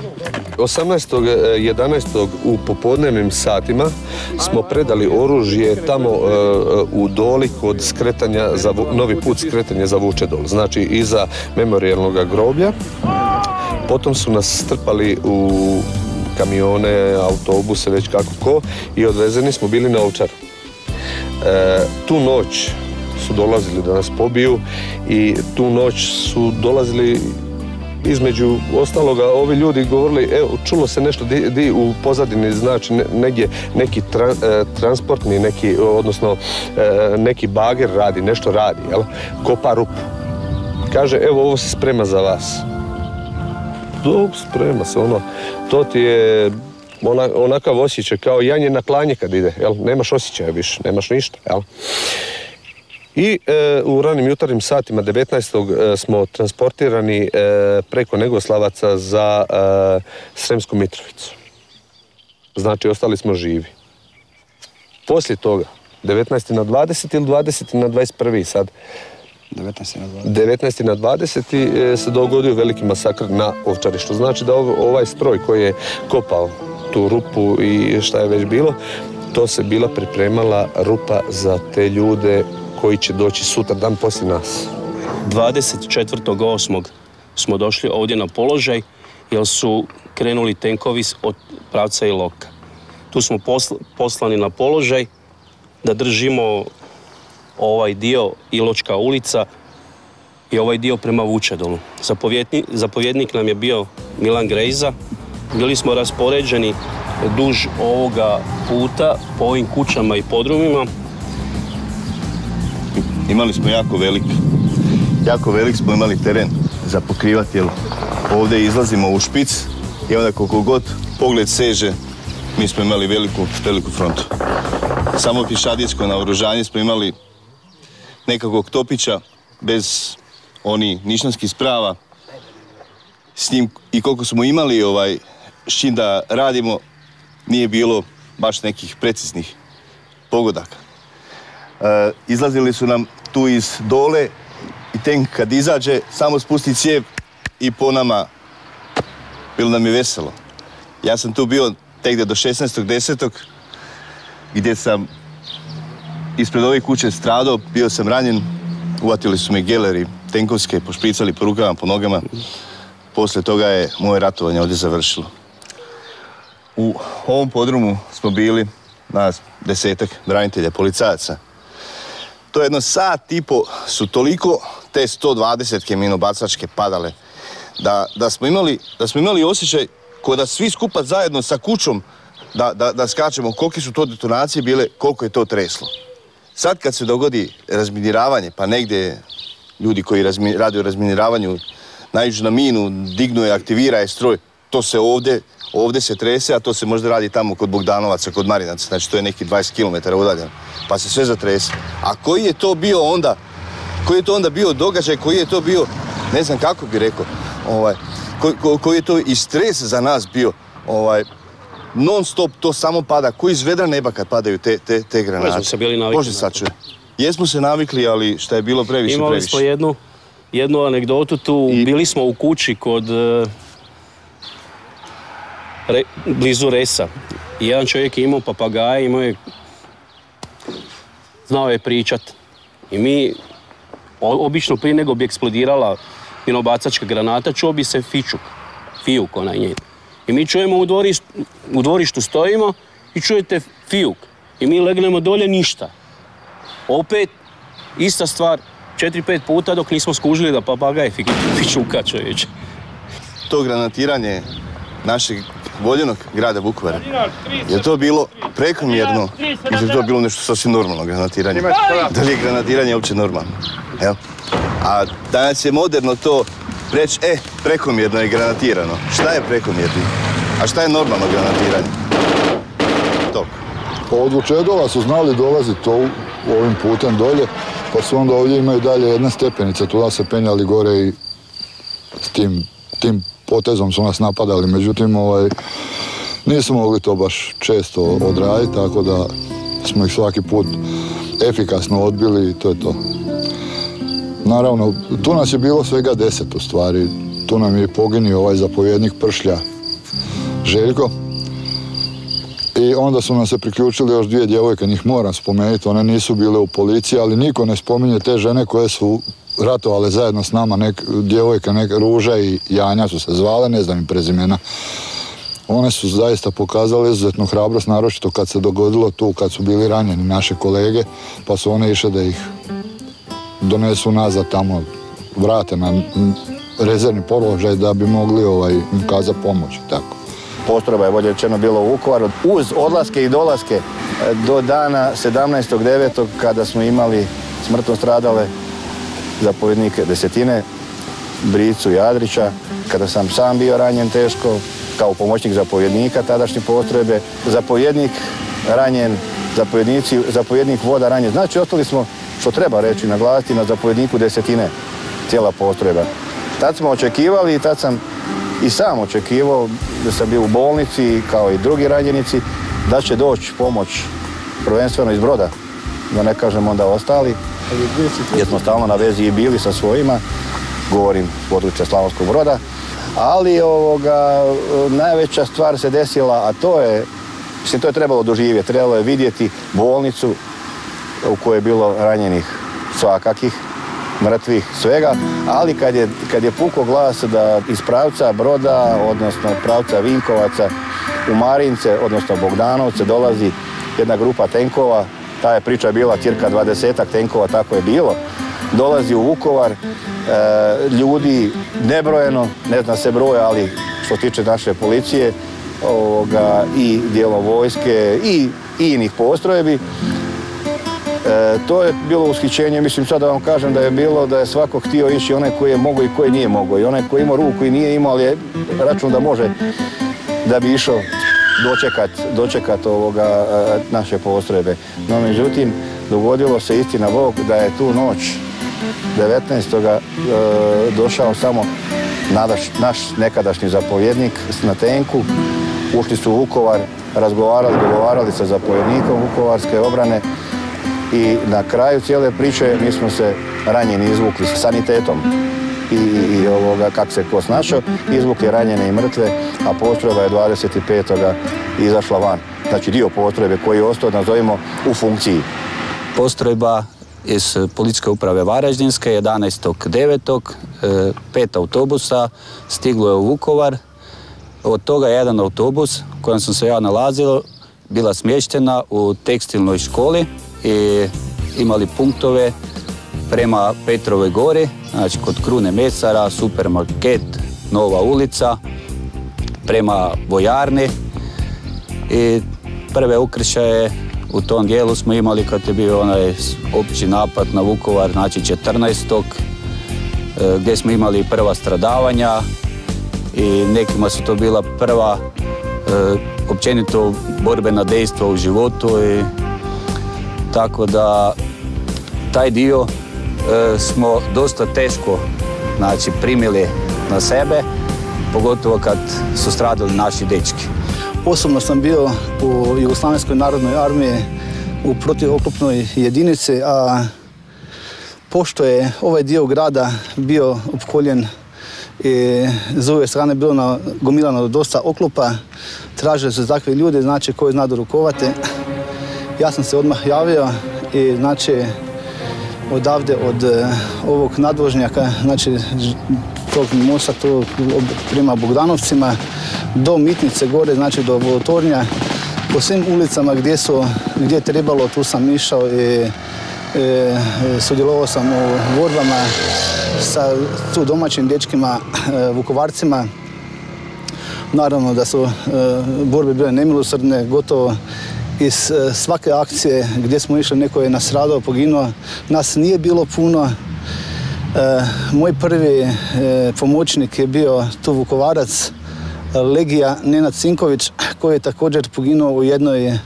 18.11. u popodnevnim satima smo predali oružje tamo u Doli kod skretanja, novi put skretanja za Vučedol, znači iza memorijalnog groblja. Potom su nas strpali u kamione, autobuse, već kako ko, i odvezeni smo bili na Ovčar. Tu noć su dolazili da nas pobiju i tu noć su dolazili, između ostaloga, ovi ljudi govorili, evo, čulo se nešto di u pozadini, znači negdje neki transportni, odnosno neki bager radi, nešto radi, jel? Kopa rupu. Kaže, evo, ovo se sprema za vas. Dok sprema se, to ti je onakav osjećaj kao janje na klanje kad ide, jel? Nemaš osjećaja više, nemaš ništa, jel? I u ranim jutarnjim satima 19. smo transportirani preko Negoslavaca za Sremsku Mitrovicu. Znači, ostali smo živi. Poslije toga, 19. na 20. ili 20. na 21. sad, 19. na 20. se dogodio veliki masakr na Ovčari, što znači da ovaj stroj koji je kopao tu rupu i šta je već bilo, to se bila pripremala rupa za te ljude koji će doći sutra dan poslije nas. 24.8. smo došli ovdje na položaj jer su krenuli tenkovi od pravca Iloka. Tu smo poslani na položaj da držimo ovaj dio Iločka ulica i ovaj dio prema Vučedolu. Zapovjednik nam je bio Milan Grejza. Bili smo raspoređeni duž ovoga puta po ovim kućama i podrumima. Imali smo jako velik smo imali teren za pokrivati, jer ovdje izlazimo u špic i onda koliko god pogled seže, mi smo imali veliku frontu. Samo pješadijsko naoružanje smo imali nekakvog topića bez onih nišanskih sprava. S njim i koliko smo imali s čim da radimo, nije bilo baš nekih preciznih pogodaka. Izlazili su nam tu iz dole i tank kad izađe, samo spusti cijev i po nama. Bilo nam je veselo. Ja sam tu bio tek do 16.10. gdje sam ispred ove kuće stradao, bio sam ranjen, uvatili su me geleri tenkovske, pošpricali po rukama, po nogama. Poslije toga je moje ratovanje ovdje završilo. U ovom podrumu smo bili nas 10-ak branitelja, policajaca. To je jedno sat i po su toliko te 120 minobacačke padale da smo imali osjećaj kao da svi skupa zajedno sa kućom da skačemo kolike su to detonacije bile, koliko je to treslo. Sad kad se dogodi razminiravanje, pa negdje ljudi koji rade o razminiravanju naiđu na minu, dignu je, aktivira je stroj, to se ovdje se trese, a to se možda radi tamo kod Bogdanovaca, kod Marinaca, znači to je neki 20 km udaljeno, pa se sve zatrese. A koji je to bio onda, koji je to onda bio događaj, koji je to bio, ne znam kako bi rekao, koji je to i stres za nas bio, non stop to samo pada, koji iz vedra neba kad padaju te granate. Možda se bili navikli. Bože sačuvaj. Jesmo se navikli, ali šta je bilo previše. Imali smo jednu anegdotu tu, bili smo u kući kod blizu Resa. I jedan čovjek je imao papagaje, znao je pričat. I mi, obično prije nego bi eksplodirala minobacačka granata, čuo bi se fijuk onaj njen. I mi čujemo u dvorištu stojimo i čujete fijuk. I mi legnemo dolje, ništa. Opet, ista stvar, 4-5 puta dok nismo skužili da papagaj fičuka čovječe. To granatiranje našeg voljenog grada Vukovara, je to bilo prekomjerno ili je to bilo nešto sasvim normalno granatiranje? Da li je granatiranje uopće normalno? Evo. A danas je moderno to reći, prekomjerno je granatirano. Šta je prekomjerno? A šta je normalno granatiranje? Od Vučedola su znali dolaziti ovim putem dolje, pa su onda ovdje imaju dalje jedna stepenica, tu se penjali gore i s tim potezom su nas napadali, međutim nismo mogli to baš često odraditi, tako da smo ih svaki put efikasno odbili i to je to. Naravno, tu nas je bilo svega 10 u stvari, tu nam je poginio zapovjednik Pršlja Željko. I onda su nam se priključili još 2 djevojke, njih moram spomenuti, one nisu bile u policiji, ali niko ne spominje te žene koje su ratovale zajedno s nama, djevojke, Ruža i Janja su se zvale, ne znam im prezimena. One su zaista pokazale izuzetnu hrabrost, naročito kad se dogodilo tu, kad su bili ranjeni naše kolege, pa su one išle da ih donesu nazad tamo, vrate na rezervni položaj da bi mogli im kazati pomoć, tako. Postrojba je bolje rečeno bilo u Vukovaru. Uz odlaske i dolaske do dana 17.9. kada smo imali smrtno stradale zapovjednike desetine, Bricu i Adrića, kada sam sam bio ranjen teško, kao pomoćnik zapovjednika tadašnje postrojbe, zapovjednik ranjen, zapovjednik voda ranjen. Znači, ostali smo, što treba reći, naglasiti, na zapovjedniku desetine cijela postrojba. Tad smo očekivali i tad sam i sam očekivao da sam bio u bolnici, kao i drugi ranjenici, da će doći pomoć prvenstveno iz Broda, da ne kažem onda ostali, jer smo stalno na vezi i bili sa svojima, govorim s područja Slavonskog Broda, ali najveća stvar se desila, a to je trebalo doživjeti, trebalo je vidjeti bolnicu u kojoj je bilo ranjenih svakakih, mrtvih, svega, ali kad je pukao glas da iz pravca Broda, odnosno pravca Vinkovaca, u Marince, odnosno Bogdanovce, dolazi jedna grupa tenkova, ta je priča bila cirka 20 tenkova, tako je bilo, dolazi u Vukovar, ljudi nebrojeno, ne zna se broj, ali što se tiče naše policije i dijela vojske i inih postrojbi, to je bilo ushićenje. Mislim sad da vam kažem da je bilo da je svako htio ići, onaj koji je mogao i koji nije mogao, i onaj koji ima ruku i nije imao, ali je račun da može, da bi išao dočekat naše postrojbe. No međutim, dogodilo se, istina Bog, da je tu noć 19. došao samo naš nekadašnji zapovjednik na tenku. Ušli su u Vukovar, dogovarali sa zapovjednikom Vukovarske obrane i na kraju cijele priče mi smo se ranjeni izvukli s sanitetom i kako se ko snašao, izvukli ranjene i mrtve, a postrojba je 25. izašla van. Znači dio postrojbe koji je ostao, nazovimo, u funkciji. Postrojba iz Policijske uprave Varaždinske 11.9. 5 autobusa stiglo je u Vukovar. Od toga jedan autobus u kojem sam se ja nalazio bila smještena u tekstilnoj školi i imali punktove prema Petrovoj gori, znači kod Krune mesara, supermarket, Nova ulica, prema vojarni i prve ukršaje u tom dijelu smo imali kad je bio onaj opći napad na Vukovar, znači 14. gdje smo imali prva stradavanja i nekima su to bila prva općenito borbena dejstva u životu i tako da taj dio smo dosta teško primili na sebe, pogotovo kad su stradali naši dečki. Osobno sam bio u Jugoslavenskoj narodnoj armiji u protivoklopnoj jedinici, a pošto je ovaj dio grada bio opkoljen i s ove strane bilo gomilano dosta oklopa, traže se takvi ljudi, znači koji zna dorukovati. Ja sam se odmah javio i znači odavde od ovog nadvožnjaka, znači tog mosta tu prema Bogdanovcima do Mitnice gore, znači do Volotornja, po svim ulicama gdje je trebalo, tu sam išao i sudjelovao sam u borbama sa tu domaćim dečkima, Vukovarcima. Naravno da su borbe bile nemilosrdne, gotovo iz svake akcije gdje smo išli neko je nastradao, poginuo. Nas nije bilo puno. Moj prvi pomoćnik je bio tu Vukovarac, Legija Nenad Cinković, koji je također poginuo u jednoj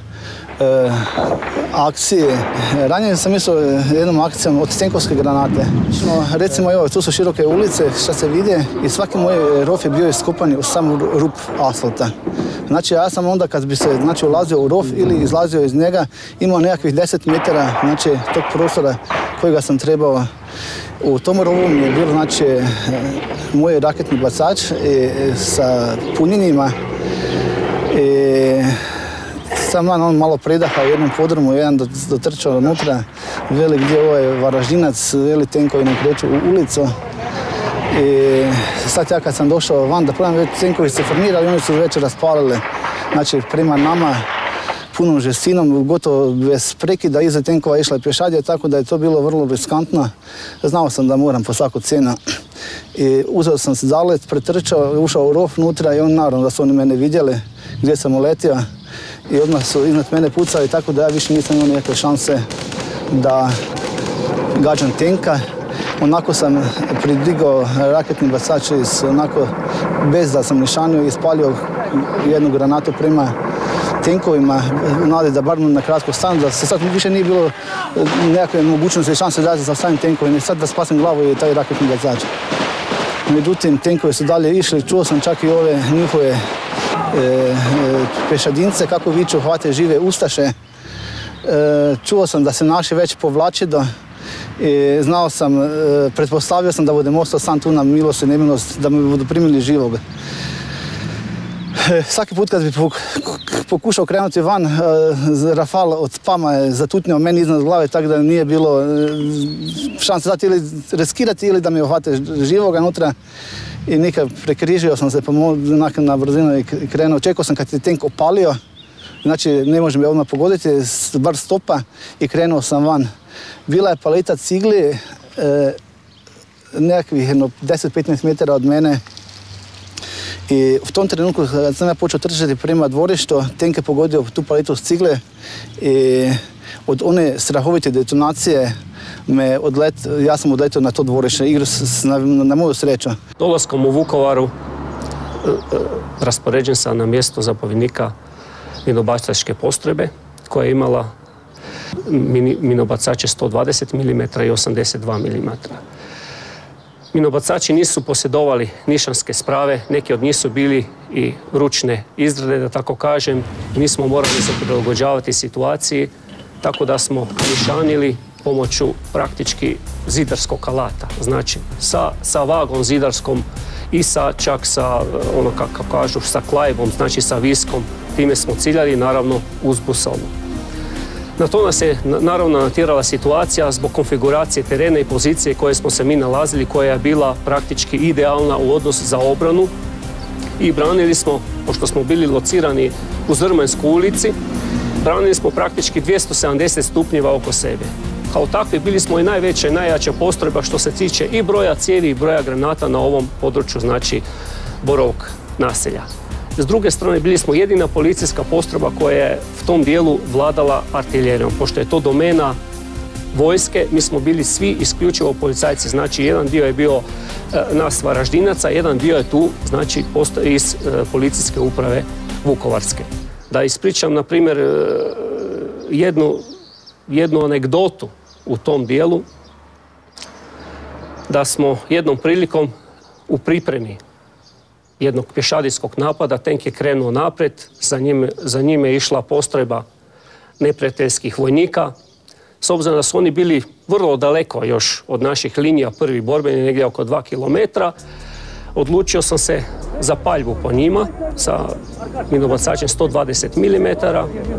akciji. Ranije sam mislio jednom akcijom od tenkovske granate. Recimo, evo, tu su široke ulice, što se vidi, i svaki moj rov je bio iskopan u sam rup asfalta. Znači, ja sam onda kad bi se ulazio u rov ili izlazio iz njega, imao nekakvih 10 metara tog prostora kojega sam trebao. U tom rovu mi je bilo moj raketni bacač sa punjenjima. Sam on malo predahao u jednom podrumu, jedan dotrčao unutra, veli gdje ovo je Varaždinac, veli tenkovi nam kreću u ulicu. I sad ja kad sam došao van da pogledam, već tenkovi se formirali, oni su već raspalili, znači prema nama punom žestinom, gotovo bez prekida, iza tenkova išla je pješadija, tako da je to bilo vrlo riskantno. Znao sam da moram po svaku cijenu. I uzeo sam se zalet, pretrčao, ušao u rov unutra i on naravno da su oni mene vidjeli gdje sam uletio i odmah su iznad mene pucali, tako da ja više nisam imao nikakve šanse da gađam tenka. Onako sam pridigao raketni bacač bez da sam nišanio i ispalio jednu granatu prema tenkovima, nade da bar na kratko stanu, da se sad više nije bilo nekakve mogućnosti i šanse da zastavim tenkovima i sad da spasim glavu i taj raketni bacač. Međutim, tenkovi su dalje išli, čuo sam čak i ove njihove pešadince kako viču hvate žive ustaše. Čuo sam da se naši već povlačido i znao sam, pretpostavio sam da budem ostao sam tu na milost i nemilost, da me budu primili živog. Svaki put kad bi pokušao krenuti van, rafal od spama je zatutnio meni iznad glave, tako da nije bilo šanse dati ili riskirati ili da me uhvate živoga unutra. i nikad prekrižio sam se na brzinu i krenuo. Čekao sam kad je tank opalio, znači ne može me odmah pogoditi, bar stopa i krenuo sam van. Bila je paleta cigli, nekakvih 10-15 metara od mene. I u tom trenutku kad sam ja počeo trčati prema dvorištu, tank je pogodio tu paletu s cigle i od one strahovite detonacije ja sam odletio na to dvorište, igrao na moju sreću. Dolaskom u Vukovaru raspoređen sam na mjesto zapovjednika minobacačke postrojbe koja je imala minobacače 120 mm i 82 mm. Minobacači nisu posjedovali nišanske sprave, neki od njih su bili i ručne izrade, da tako kažem. Mi smo morali se prilagođavati situaciji, tako da smo nišanili pomoću praktički zidarskog alata. Znači, sa vagom zidarskom i čak sa, ono kako kažu, sa klajbom, znači sa viskom. Time smo ciljali, naravno, uzbusalno. Na to nas je naravno natjerala situacija zbog konfiguracije terena i pozicije koje smo se mi nalazili, koja je bila praktički idealna u odnosu za obranu i branili smo, pošto smo bili locirani u Zrmanjskoj ulici, branili smo praktički 270 stupnjeva oko sebe. Kao takvi bili smo i najveća i najjača postrojba što se tiče i broja cijevi i broja granata na ovom području, znači Borovog naselja. S druge strane, bili smo jedina policijska postrojba koja je v tom dijelu vladala artiljerijom. Pošto je to domena vojske, mi smo bili svi isključivo policajci. Znači, jedan dio je bio nas Varaždinaca, jedan dio je tu, znači, iz policijske uprave Vukovarske. Da ispričam, na primjer, jednu anegdotu u tom dijelu, da smo jednom prilikom u pripremi jednog pješadijskog napada, tank je krenuo naprijed, za njime je išla postrojba neprijateljskih vojnika. S obzirom da su oni bili vrlo daleko još od naših linija prvi borbeni, negdje oko 2 km, odlučio sam se za paljbu po njima sa minobacačem 120 mm.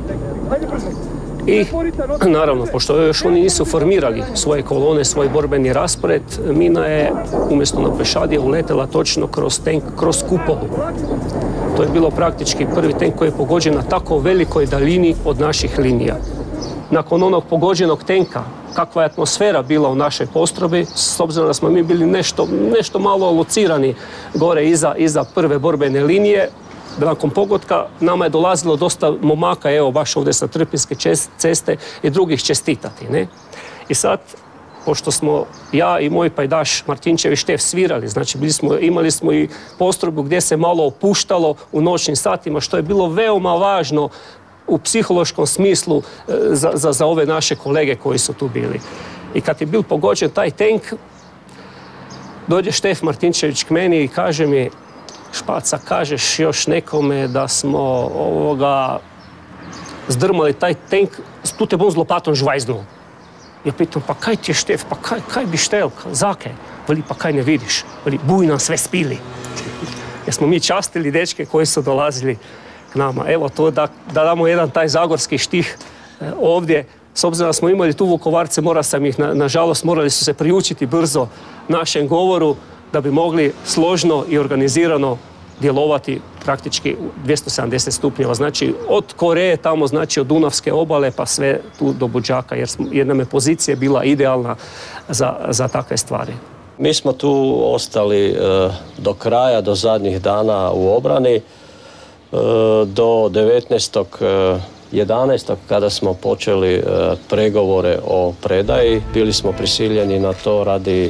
I naravno, pošto još oni nisu formirali svoje kolone, svoj borbeni raspored, mina je umjesto na pešadije uletela točno kroz tank, kroz kupolu. To je bilo praktički prvi tank koji je pogođen na tako velikoj daljini od naših linija. Nakon onog pogođenog tenka, kakva je atmosfera bila u našoj postrojbi, s obzirom da smo mi bili nešto malo locirani gore iza prve borbene linije, nakon pogotka nama je dolazilo dosta momaka, evo baš ovdje sa Trpinjske ceste i drugih čestitati. Ne? I sad, pošto smo ja i moj pajdaš Martinčev i Štef svirali, znači imali smo i postrojbu gdje se malo opuštalo u noćnim satima, što je bilo veoma važno u psihološkom smislu za ove naše kolege koji su tu bili. I kad je bil pogođen taj tank, dođe Štef Martinčević k meni i kaže mi: Špaca, kažeš još nekome da smo zdrmali taj tank, tu te bom z lopatom žvajznul. Ja pitam, pa kaj ti je, Štef, pa kaj bi štel, zake? Veli, pa kaj ne vidiš? Veli, buj nam sve spili. Jer smo mi častili dečke koji su dolazili k nama. Evo to da damo jedan taj zagorski štih ovdje. S obzirom da smo imali tu Vukovarce, nažalost, morali su se priučiti brzo našem govoru da bi mogli složno i organizirano djelovati praktički 270 stupnjeva. Znači, od Koreje tamo, znači od Dunavske obale pa sve tu do Buđaka, jer nam je pozicija bila idealna za takve stvari. Mi smo tu ostali do kraja, do zadnjih dana u obrani, do 19.11. kada smo počeli pregovore o predaji. Bili smo prisiljeni na to radi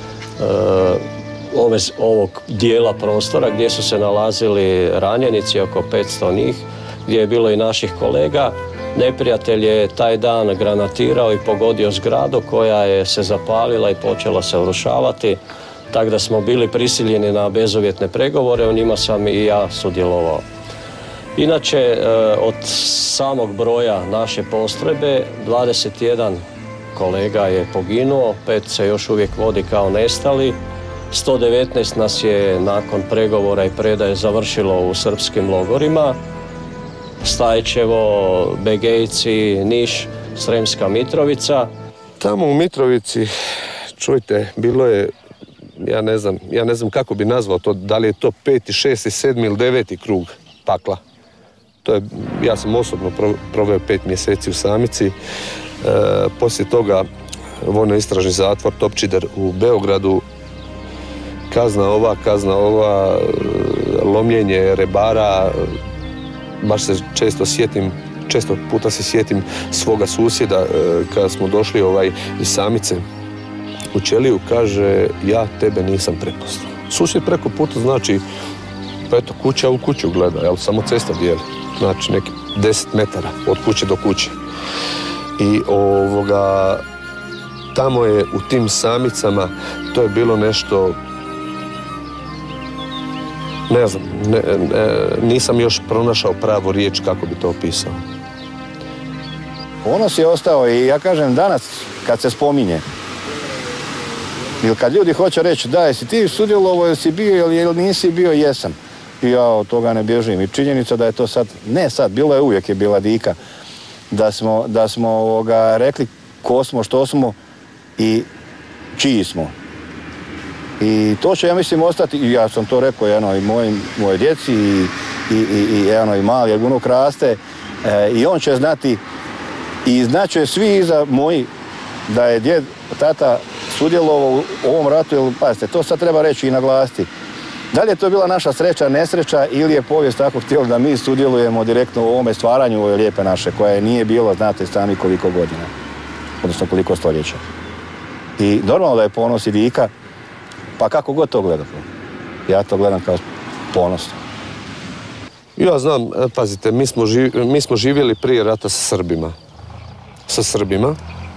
ovog dijela prostora gdje su se nalazili ranjenici, oko 500 njih, gdje je bilo i naših kolega. Neprijatelj je taj dan granatirao i pogodio zgradu koja je se zapalila i počela se urušavati, tako da smo bili prisiljeni na bezuvjetne pregovore, u njima sam i ja sudjelovao. Inače, od samog broja naše postrojbe 21 kolega je poginuo, 5 se još uvijek vodi kao nestali. 119 nas je nakon pregovora i predaje završilo u srpskim logorima. Stajčevo, Begejci, Niš, Sremska Mitrovica. Tamo u Mitrovici, čujte, bilo je ja ne znam kako bi nazvao to, da li je to 5., 6., 7. ili 9. krug pakla. Ja sam osobno proveo 5 mjeseci u samici, poslije toga vojno-istražni zatvor Topčider u Beogradu, kazna ova, lomljenje rebara, baš se često puta se sjetim svoga susjeda kada smo došli iz Samice u Ćeliju, kaže, ja tebe nisam prepoznao. Susjed preko puta, znači, pa eto, kuća u kuću gleda, samo cesta dijeli, znači neki 10 metara od kuće do kuće. I tamo je u tim Samicama, to je bilo nešto, ne znam, nisam još pronašao pravu riječ kako bi to opisao. Ponos je ostao i ja kažem danas kad se spominje, ili kad ljudi hoće reći da jesi ti sudjelovao, jesi bio ili nisi bio, jesam. I ja od toga ne bježim. I činjenica da je to sad, ne sad, bilo je uvijek je bila dika, da smo rekli ko smo, što smo i čiji smo. I to će, ja mislim, ostati, i ja sam to rekao i mojoj djeci i mali, jer unuk raste, i on će znati, i znaće svi iza moji da je djed, tata sudjelovao u ovom ratu, jer pazite, to sad treba reći i naglasiti. Da li je to bila naša sreća, nesreća ili je povijest tako htjela da mi sudjelujemo direktno u ovome stvaranju ove lijepe naše, koje nije bilo, znate sami koliko godina, odnosno koliko stoljeća. I normalno da je ponos i dika, pa kako god to gledate. Ja to gledam kao ponos. Ja znam, pazite, mi smo živjeli prije rata sa Srbima.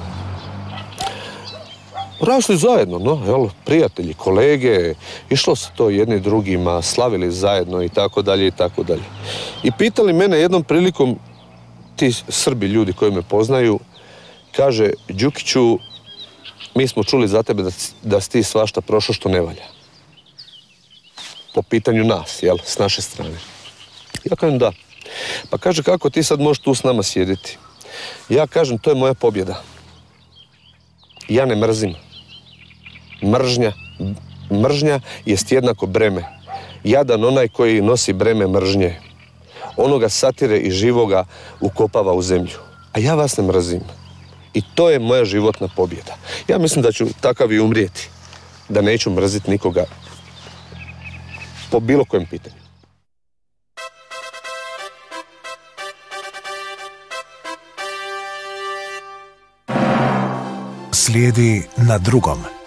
Rasli zajedno, prijatelji, kolege, išlo se to jedni drugima, slavili zajedno i tako dalje i tako dalje. I pitali mene jednom prilikom, ti Srbi ljudi koji me poznaju, kaže, Đukiću, mi smo čuli za tebe da si ti svašta prošao što ne valja. Po pitanju nas, s naše strane. Ja kažem da. Pa kaže, kako ti sad možeš tu s nama sjediti? Ja kažem, to je moja pobjeda. Ja ne mrzim. Mržnja jest jednako breme. Jadan onaj koji nosi breme mržnje. Onoga satire i živoga ukopava u zemlju. A ja vas ne mrzim. I to je moja životna pobjeda. Ja mislim da ću takav i umrijeti. Da neću mrziti nikoga po bilo kojem pitanju. Slijedi na drugom.